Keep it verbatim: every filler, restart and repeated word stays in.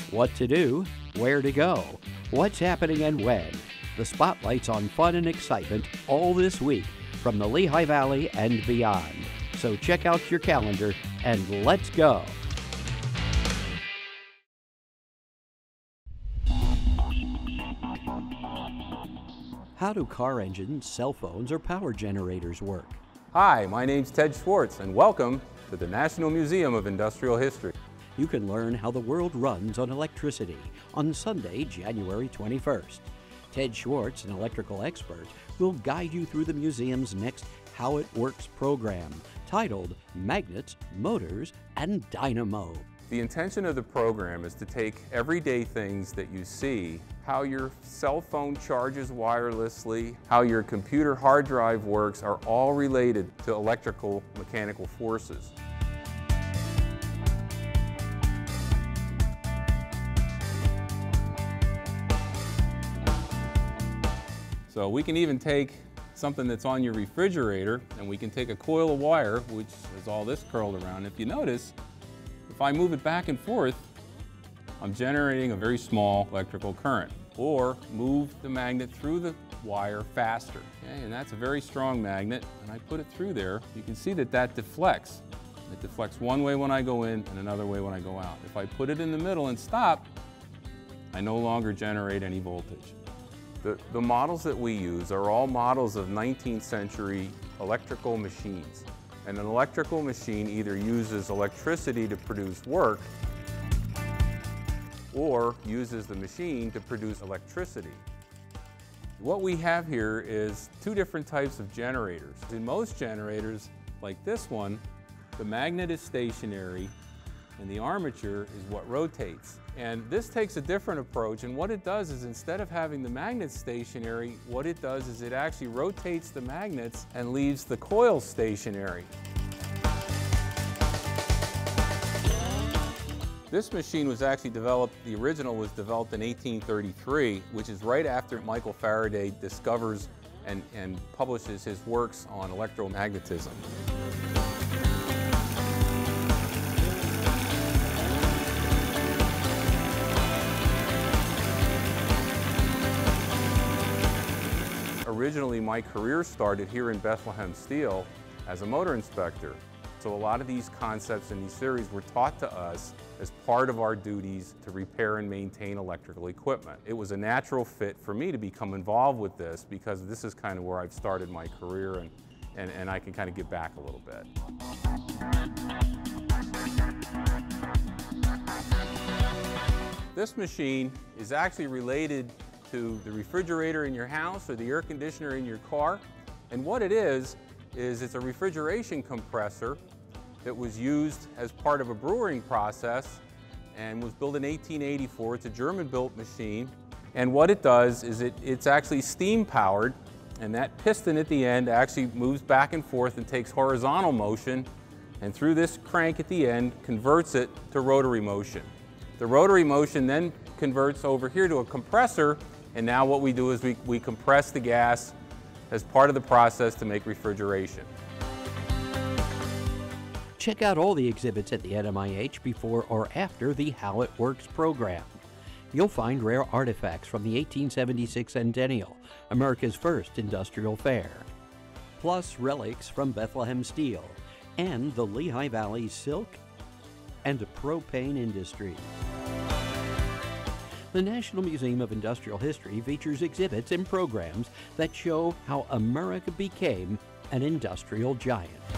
What to do, where to go, what's happening and when. The spotlight's on fun and excitement all this week from the Lehigh Valley and beyond. So check out your calendar and let's go. How do car engines, cell phones, or power generators work? Hi, my name's Ted Schwartz, and welcome to the National Museum of Industrial History. You can learn how the world runs on electricity on Sunday, January twenty-first. Ted Schwartz, an electrical expert, will guide you through the museum's next How It Works program, titled Magnets, Motors, and Dynamo. The intention of the program is to take everyday things that you see, how your cell phone charges wirelessly, how your computer hard drive works, are all related to electrical mechanical forces. So we can even take something that's on your refrigerator and we can take a coil of wire, which is all this curled around. If you notice, if I move it back and forth, I'm generating a very small electrical current. Or move the magnet through the wire faster. Okay? And that's a very strong magnet, and I put it through there. You can see that that deflects. It deflects one way when I go in and another way when I go out. If I put it in the middle and stop, I no longer generate any voltage. The, the models that we use are all models of nineteenth century electrical machines. And an electrical machine either uses electricity to produce work or uses the machine to produce electricity. What we have here is two different types of generators. In most generators, like this one, the magnet is stationary and the armature is what rotates. And this takes a different approach, and what it does is instead of having the magnet stationary, what it does is it actually rotates the magnets and leaves the coil stationary. This machine was actually developed, the original was developed in eighteen thirty-three, which is right after Michael Faraday discovers and, and publishes his works on electromagnetism. Originally, my career started here in Bethlehem Steel as a motor inspector. So a lot of these concepts in these series were taught to us as part of our duties to repair and maintain electrical equipment. It was a natural fit for me to become involved with this because this is kind of where I've started my career, and, and, and I can kind of give back a little bit. This machine is actually related to the refrigerator in your house or the air conditioner in your car. And what it is, is it's a refrigeration compressor that was used as part of a brewing process and was built in eighteen eighty-four. It's a German-built machine. And what it does is it, it's actually steam-powered, and that piston at the end actually moves back and forth and takes horizontal motion, and through this crank at the end converts it to rotary motion. The rotary motion then converts over here to a compressor, and now what we do is we, we compress the gas as part of the process to make refrigeration. Check out all the exhibits at the N M I H before or after the How It Works program. You'll find rare artifacts from the eighteen seventy-six Centennial, America's first industrial fair, plus relics from Bethlehem Steel and the Lehigh Valley silk and propane industry. The National Museum of Industrial History features exhibits and programs that show how America became an industrial giant.